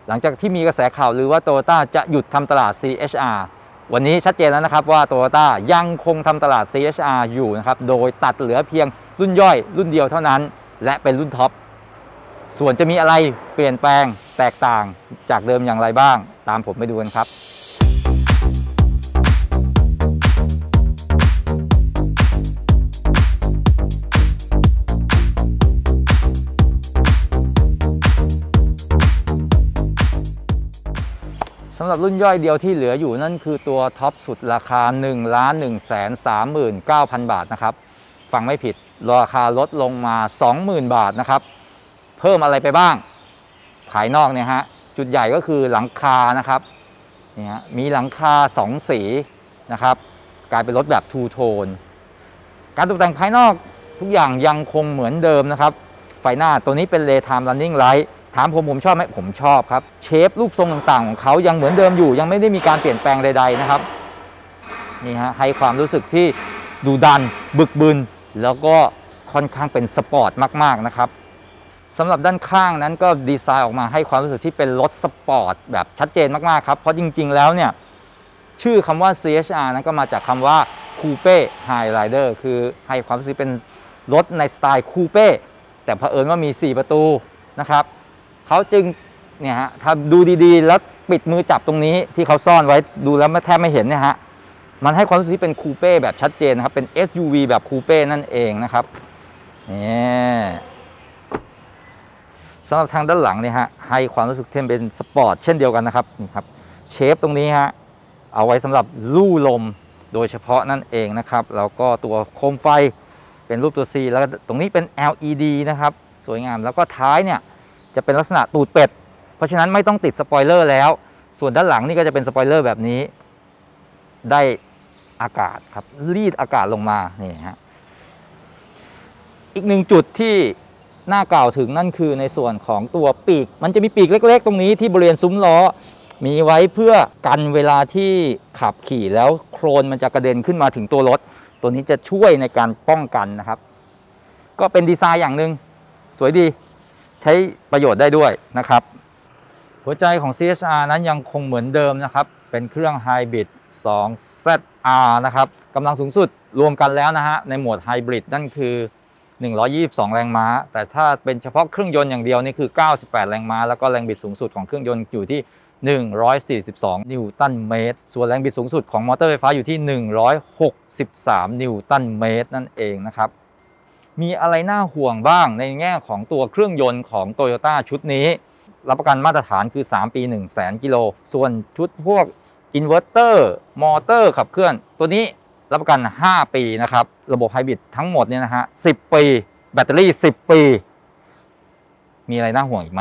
หลังจากที่มีกระแสข่าวลือว่า Toyota จะหยุดทำตลาด CHR วันนี้ชัดเจนแล้วนะครับว่า Toyota ยังคงทำตลาด CHR อยู่นะครับโดยตัดเหลือเพียงรุ่นย่อยรุ่นเดียวเท่านั้นและเป็นรุ่นท็อปส่วนจะมีอะไรเปลี่ยนแปลงแตกต่างจากเดิมอย่างไรบ้างตามผมไปดูกันครับสำหรับรุ่นย่อยเดียวที่เหลืออยู่นั่นคือตัวท็อปสุดราคา 1,139,000 บาทนะครับฟังไม่ผิดราคาลดลงมา 20,000 บาทนะครับเพิ่มอะไรไปบ้างภายนอกเนี่ยฮะจุดใหญ่ก็คือหลังคานะครับนี่ฮะมีหลังคา2สีนะครับกลายเป็นรถแบบทูโทนการตกแต่งภายนอกทุกอย่างยังคงเหมือนเดิมนะครับไฟหน้าตัวนี้เป็น Daytime Running Lightถามผมชอบไหมผมชอบครับเชฟรูปทรงต่างๆของเขายังเหมือนเดิมอยู่ยังไม่ได้มีการเปลี่ยนแปลงใดๆนะครับนี่ฮะให้ความรู้สึกที่ดุดันบึกบึนแล้วก็ค่อนข้างเป็นสปอร์ตมากๆนะครับสำหรับด้านข้างนั้นก็ดีไซน์ออกมาให้ความรู้สึกที่เป็นรถสปอร์ตแบบชัดเจนมากๆครับเพราะจริงๆแล้วเนี่ยชื่อคำว่า CHR นั้นก็มาจากคำว่าคูเป้ไฮไรเดอร์คือให้ความรู้สึกเป็นรถในสไตล์คูเป้แต่เผอิญว่ามี4ประตูนะครับเขาจึงเนี่ยฮะถ้าดูดีๆแล้วปิดมือจับตรงนี้ที่เขาซ่อนไว้ดูแล้วแทบไม่เห็นเนี่ยฮะมันให้ความรู้สึกที่เป็นคูเป้แบบชัดเจนนะครับเป็น SUV แบบคูเป้นั่นเองนะครับนี่สำหรับทางด้านหลังเนี่ยฮะให้ความรู้สึกที่เป็นสปอร์ตเช่นเดียวกันนะครับนี่ครับเชฟตรงนี้ฮะเอาไว้สำหรับลู่ลมโดยเฉพาะนั่นเองนะครับแล้วก็ตัวโคมไฟเป็นรูปตัว C แล้วตรงนี้เป็น LED นะครับสวยงามแล้วก็ท้ายเนี่ยจะเป็นลักษณะตูดเป็ดเพราะฉะนั้นไม่ต้องติดสปอยเลอร์แล้วส่วนด้านหลังนี่ก็จะเป็นสปอยเลอร์แบบนี้ได้อากาศครับรีดอากาศลงมานี่ฮะอีกหนึ่งจุดที่น่ากล่าวถึงนั่นคือในส่วนของตัวปีกมันจะมีปีกเล็กๆตรงนี้ที่บริเวณซุ้มล้อมีไว้เพื่อกันเวลาที่ขับขี่แล้วโคลนมันจะกระเด็นขึ้นมาถึงตัวรถตัวนี้จะช่วยในการป้องกันนะครับก็เป็นดีไซน์อย่างหนึ่งสวยดีใช้ประโยชน์ได้ด้วยนะครับหัวใจของ CHR นั้นยังคงเหมือนเดิมนะครับเป็นเครื่องไฮบริด 2ZR นะครับกำลังสูงสุดรวมกันแล้วนะฮะในโหมดไฮบริดนั่นคือ122แรงม้าแต่ถ้าเป็นเฉพาะเครื่องยนต์อย่างเดียวนี่คือ98แรงม้าแล้วก็แรงบิดสูงสุดของเครื่องยนต์อยู่ที่142นิวตันเมตรส่วนแรงบิดสูงสุดของมอเตอร์ไฟฟ้าอยู่ที่163นิวตันเมตรนั่นเองนะครับมีอะไรน่าห่วงบ้างในแง่ของตัวเครื่องยนต์ของ Toyota ชุดนี้รับประกันมาตรฐานคือ3ปี 100,000 กิโลส่วนชุดพวกอินเวอร์เตอร์มอเตอร์ขับเคลื่อนตัวนี้รับประกัน5ปีนะครับระบบไฮบริดทั้งหมดเนี่ยนะฮะ10ปีแบตเตอรี่10ปีมีอะไรน่าห่วงอีกไหม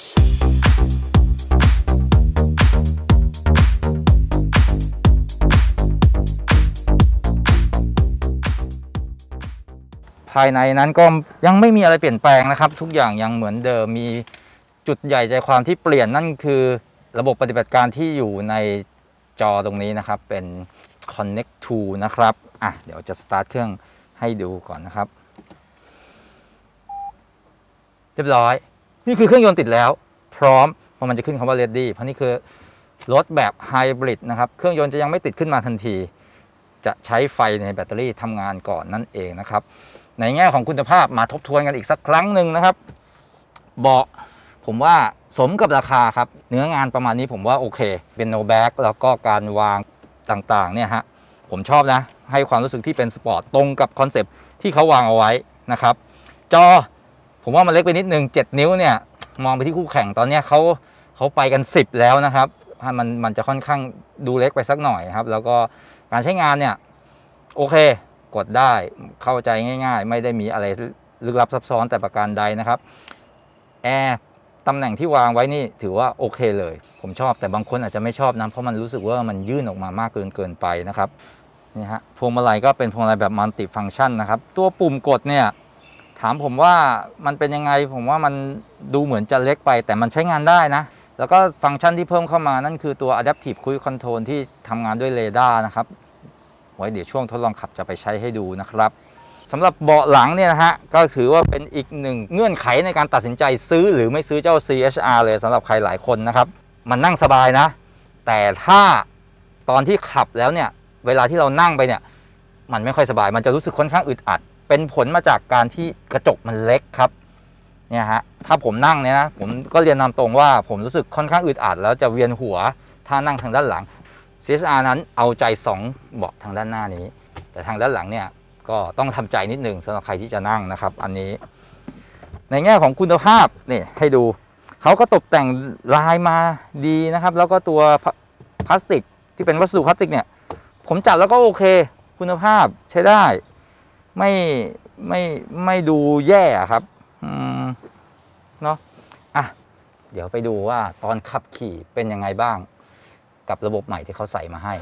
ภายในนั้นก็ยังไม่มีอะไรเปลี่ยนแปลงนะครับทุกอย่างยังเหมือนเดิมมีจุดใหญ่ใจความที่เปลี่ยนนั่นคือระบบปฏิบัติการที่อยู่ในจอตรงนี้นะครับเป็น Connect to นะครับเดี๋ยวจะสตาร์ทเครื่องให้ดูก่อนนะครับเรียบร้อยนี่คือเครื่องยนต์ติดแล้วพร้อมเพราะมันจะขึ้นคำว่า ready เพราะนี่คือรถแบบไฮบริดนะครับเครื่องยนต์จะยังไม่ติดขึ้นมาทันทีจะใช้ไฟในแบตเตอรี่ทำงานก่อนนั่นเองนะครับในแง่ของคุณภาพมาทบทวนกันอีกสักครั้งหนึ่งนะครับเบาะผมว่าสมกับราคาครับเนื้องานประมาณนี้ผมว่าโอเคเป็นโนแบ็กแล้วก็การวางต่างๆเนี่ยฮะผมชอบนะให้ความรู้สึกที่เป็นสปอร์ตตรงกับคอนเซปต์ที่เขาวางเอาไว้นะครับจอผมว่ามันเล็กไปนิดนึง7นิ้วเนี่ยมองไปที่คู่แข่งตอนนี้เขาไปกัน10แล้วนะครับมันจะค่อนข้างดูเล็กไปสักหน่อยครับแล้วก็การใช้งานเนี่ยโอเคกดได้เข้าใจง่ายๆไม่ได้มีอะไรลึกลับซับซ้อนแต่ประการใดนะครับแอร์ตำแหน่งที่วางไว้นี่ถือว่าโอเคเลยผมชอบแต่บางคนอาจจะไม่ชอบนะเพราะมันรู้สึกว่ามันยื่นออกมามากเกินไปนะครับนี่ฮะพวงมาลัยก็เป็นพวงมาลัยแบบมัลติฟังก์ชันนะครับตัวปุ่มกดเนี่ยถามผมว่ามันเป็นยังไงผมว่ามันดูเหมือนจะเล็กไปแต่มันใช้งานได้นะแล้วก็ฟังก์ชันที่เพิ่มเข้ามานั่นคือตัว Adaptive Cruise Control ที่ทำงานด้วยเรดาร์นะครับไว้เดี๋ยวช่วงทดลองขับจะไปใช้ให้ดูนะครับสำหรับเบาะหลังเนี่ยนะฮะก็ถือว่าเป็นอีกหนึ่งเงื่อนไขในการตัดสินใจซื้อหรือไม่ซื้อเจ้า CHR เลยสำหรับใครหลายคนนะครับมันนั่งสบายนะแต่ถ้าตอนที่ขับแล้วเนี่ยเวลาที่เรานั่งไปเนี่ยมันไม่ค่อยสบายมันจะรู้สึกค่อนข้างอึดอัดเป็นผลมาจากการที่กระจกมันเล็กครับเนี่ยฮะถ้าผมนั่งเนี่ยนะผมก็เรียนนำตรงว่าผมรู้สึกค่อนข้างอึดอัดแล้วจะเวียนหัวถ้านั่งทางด้านหลัง CHR นั้นเอาใจ2เบาะทางด้านหน้านี้แต่ทางด้านหลังเนี่ยก็ต้องทำใจนิดหนึ่งสำหรับใครที่จะนั่งนะครับอันนี้ในแง่ของคุณภาพนี่ให้ดูเขาก็ตกแต่งลายมาดีนะครับแล้วก็ตัวพลาสติกที่เป็นวัสดุพลาสติกเนี่ยผมจับแล้วก็โอเคคุณภาพใช้ได้ไม่ดูแย่ครับเนาะอ่ะเดี๋ยวไปดูว่าตอนขับขี่เป็นยังไงบ้างกับระบบใหม่ที่เขาใส่มาให้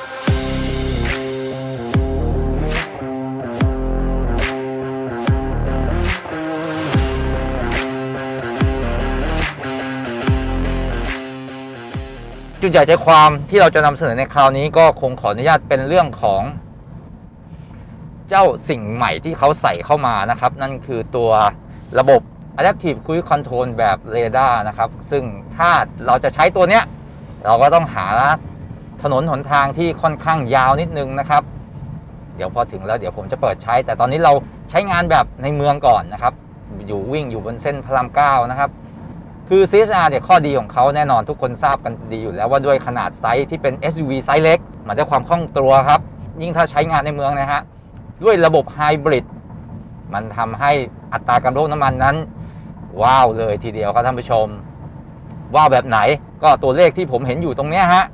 จุดใหญ่ใจความที่เราจะนำเสนอในคราวนี้ก็คงขออนุญาตเป็นเรื่องของเจ้าสิ่งใหม่ที่เขาใส่เข้ามานะครับนั่นคือตัวระบบ Adaptive Cruise Control แบบเรดาร์นะครับซึ่งถ้าเราจะใช้ตัวเนี้ยเราก็ต้องหาถนนหนทางที่ค่อนข้างยาวนิดนึงนะครับเดี๋ยวพอถึงแล้วเดี๋ยวผมจะเปิดใช้แต่ตอนนี้เราใช้งานแบบในเมืองก่อนนะครับวิ่งอยู่บนเส้นพระราม9นะครับคือ CHR เนี่ยข้อดีของเขาแน่นอนทุกคนทราบกันดีอยู่แล้วว่าด้วยขนาดไซส์ที่เป็น SUV ไซส์เล็กมันได้ความคล่องตัวครับยิ่งถ้าใช้งานในเมืองนะฮะด้วยระบบไฮบริดมันทำให้อัตราการบรรทุกน้ำมันนั้นว้าวเลยทีเดียวครับท่านผู้ชมว้าวแบบไหนก็ตัวเลขที่ผมเห็นอยู่ตรงนี้ฮะ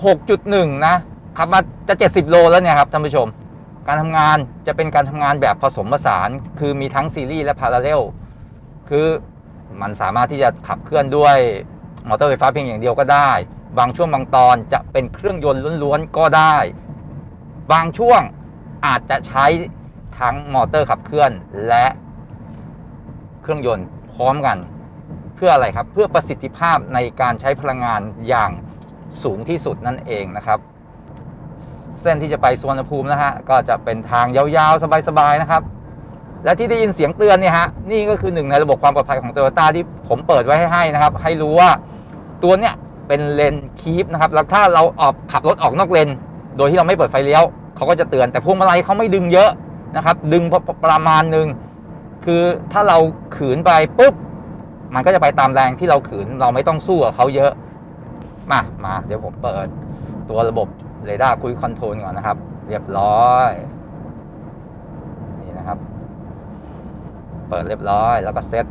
16.1 นะขับมาจะ70โลแล้วเนี่ยครับท่านผู้ชมการทำงานจะเป็นการทำงานแบบผสมผสานคือมีทั้งซีรีส์และพาราเรลคือมันสามารถที่จะขับเคลื่อนด้วยมอเตอร์ไฟฟ้าเพียงอย่างเดียวก็ได้บางช่วงบางตอนจะเป็นเครื่องยนต์ล้วนๆก็ได้บางช่วงอาจจะใช้ทั้งมอเตอร์ขับเคลื่อนและเครื่องยนต์พร้อมกันเพื่ออะไรครับเพื่อประสิทธิภาพในการใช้พลังงานอย่างสูงที่สุดนั่นเองนะครับเส้นที่จะไปสุวรรณภูมินะฮะก็จะเป็นทางยาวๆสบายๆนะครับและที่ได้ยินเสียงเตือนเนี่ยฮะนี่ก็คือหนึ่งในระบบความปลอดภัยของ Toyota ที่ผมเปิดไว้ให้นะครับให้รู้ว่าตัวเนี้ยเป็นเลนคีปนะครับแล้วถ้าเราขับรถออกนอกเลนโดยที่เราไม่เปิดไฟเลี้ยวเขาก็จะเตือนแต่พวงมาลัยเขาไม่ดึงเยอะนะครับดึงประมาณนึงคือถ้าเราขืนไปปุ๊บมันก็จะไปตามแรงที่เราขืนเราไม่ต้องสู้กับเขาเยอะมาเดี๋ยวผมเปิดตัวระบบเรดาร์คุยคอนโทรลก่อนนะครับเรียบร้อยนี่นะครับเปิดเรียบร้อยแล้วก็เซต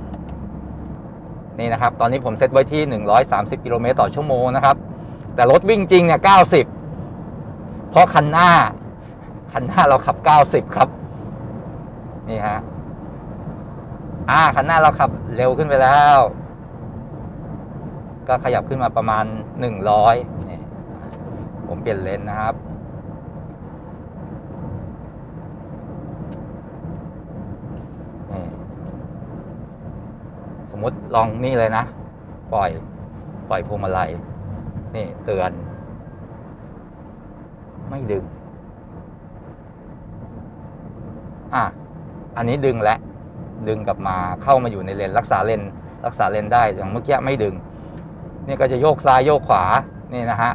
นี่นะครับตอนนี้ผมเซตไว้ที่130 กิโลเมตรต่อชั่วโมงนะครับแต่รถวิ่งจริงเนี่ย90เพราะคันหน้าเราขับ90ครับนี่ฮะคันหน้าเราขับเร็วขึ้นไปแล้วก็ขยับขึ้นมาประมาณ100นี่ผมเปลี่ยนเลนนะครับนี่สมมติลองนี่เลยนะปล่อยพวงมาลัยนี่เตือนไม่ดึงอันนี้ดึงและดึงกลับมาเข้ามาอยู่ในเลนรักษาเลนได้อย่างเมื่อกี้ไม่ดึงนี่ก็จะโยกซ้ายโยกขวานี่นะฮะ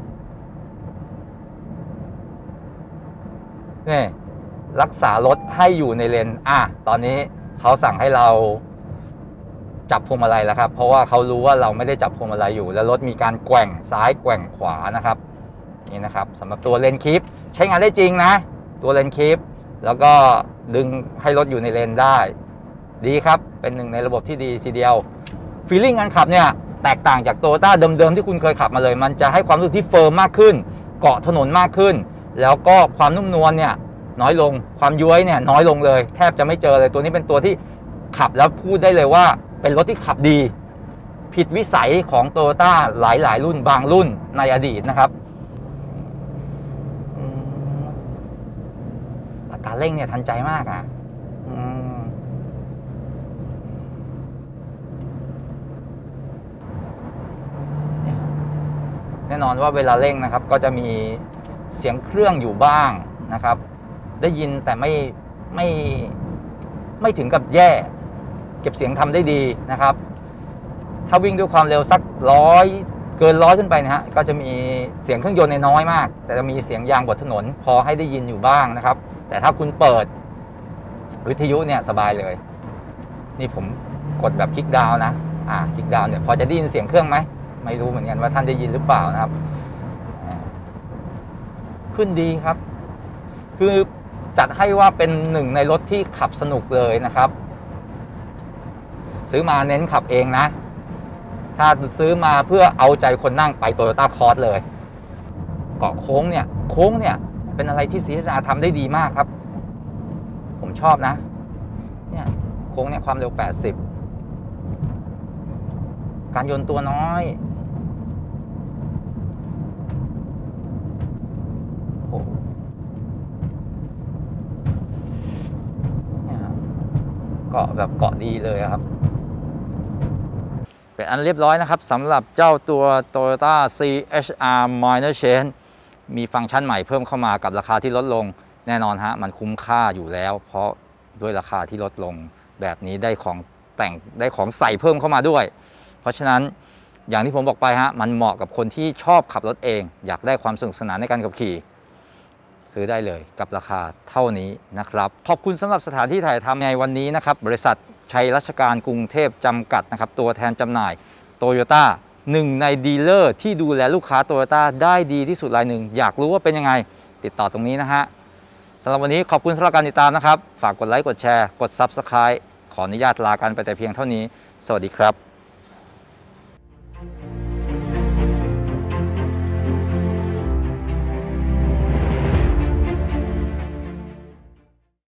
นี่รักษารถให้อยู่ในเลนตอนนี้เขาสั่งให้เราจับพวงมาลัยแล้วครับเพราะว่าเขารู้ว่าเราไม่ได้จับพวงมาลัยอยู่แล้วรถมีการแกว่งซ้ายแกว่งขวานะครับนี่นะครับสำหรับตัวเลนคีปใช้งานได้จริงนะตัวเลนคีปแล้วก็ดึงให้รถอยู่ในเลนได้ดีครับเป็นหนึ่งในระบบที่ดีทีเดียวฟีลลิ่งการขับเนี่ยแตกต่างจาก Toyota เดิมๆที่คุณเคยขับมาเลยมันจะให้ความรู้สึกที่เฟิร์มมากขึ้นเกาะถนนมากขึ้นแล้วก็ความนุ่มนวลเนี่ยน้อยลงความย้วยเนี่ยน้อยลงเลยแทบจะไม่เจอเลยตัวนี้เป็นตัวที่ขับแล้วพูดได้เลยว่าเป็นรถที่ขับดีผิดวิสัยของ Toyota หลายรุ่นบางรุ่นในอดีตนะครับอัตราเร่งเนี่ยทันใจมากแน่นอนว่าเวลาเร่งนะครับก็จะมีเสียงเครื่องอยู่บ้างนะครับได้ยินแต่ไม่ไม่ถึงกับแย่เก็บเสียงทำได้ดีนะครับถ้าวิ่งด้วยความเร็วสักเกิน 100ขึ้นไปนะฮะก็จะมีเสียงเครื่องยนต์น้อยมากแต่จะมีเสียงยางบนถนนพอให้ได้ยินอยู่บ้างนะครับแต่ถ้าคุณเปิดวิทยุเนี่ยสบายเลยนี่ผมกดแบบคลิกดาวน์นะคลิกดาวน์เนี่ยพอจะได้ยินเสียงเครื่องไหมไม่รู้เหมือนกันว่าท่านได้ยินหรือเปล่านะครับขึ้นดีครับคือจัดให้ว่าเป็นหนึ่งในรถที่ขับสนุกเลยนะครับซื้อมาเน้นขับเองนะถ้าซื้อมาเพื่อเอาใจคนนั่งไป Toyota Cross เลยเกาะโค้งเนี่ยเป็นอะไรที่ CHR ทำได้ดีมากครับผมชอบนะเนี่ยโค้งเนี่ยความเร็ว80การโยนตัวน้อยโอ้เนี่ยเกาะแบบเกาะดีเลยครับเป็นอันเรียบร้อยนะครับสำหรับเจ้าตัว Toyota CHR Minor Change มีฟังก์ชันใหม่เพิ่มเข้ามากับราคาที่ลดลงแน่นอนฮะมันคุ้มค่าอยู่แล้วเพราะด้วยราคาที่ลดลงแบบนี้ได้ของแต่งได้ของใส่เพิ่มเข้ามาด้วยเพราะฉะนั้นอย่างที่ผมบอกไปฮะมันเหมาะกับคนที่ชอบขับรถเองอยากได้ความสนุกสนานในการขับขี่ซื้อได้เลยกับราคาเท่านี้นะครับขอบคุณสำหรับสถานที่ถ่ายทำในวันนี้นะครับบริษัทชัยรัชการกรุงเทพจำกัดนะครับตัวแทนจำหน่ายโตโยต้าหนึ่งในดีลเลอร์ที่ดูแลลูกค้าโตโยต้าได้ดีที่สุดรายหนึ่งอยากรู้ว่าเป็นยังไงติดต่อตรงนี้นะฮะสำหรับวันนี้ขอบคุณสำหรับการติดตามนะครับฝากกดไลค์กดแชร์กด Subscribe ขออนุญาตลากันไปแต่เพียงเท่านี้สวัสดีครับ